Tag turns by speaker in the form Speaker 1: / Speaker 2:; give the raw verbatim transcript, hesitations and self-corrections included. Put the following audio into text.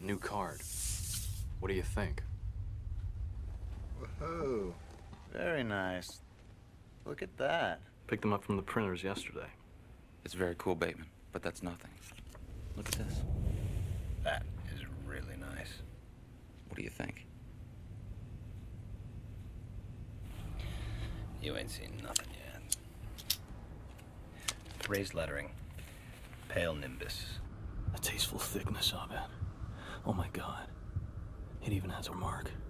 Speaker 1: New card. What do you think?
Speaker 2: Whoa. Very nice. Look at that.
Speaker 1: Picked them up from the printers yesterday.
Speaker 3: It's very cool, Bateman, but that's nothing. Look at this.
Speaker 2: That is really nice.
Speaker 3: What do you think?
Speaker 2: You ain't seen nothing yet. Raised lettering. Pale nimbus.
Speaker 1: The tasteful thickness of it. Oh my God. It even has a mark.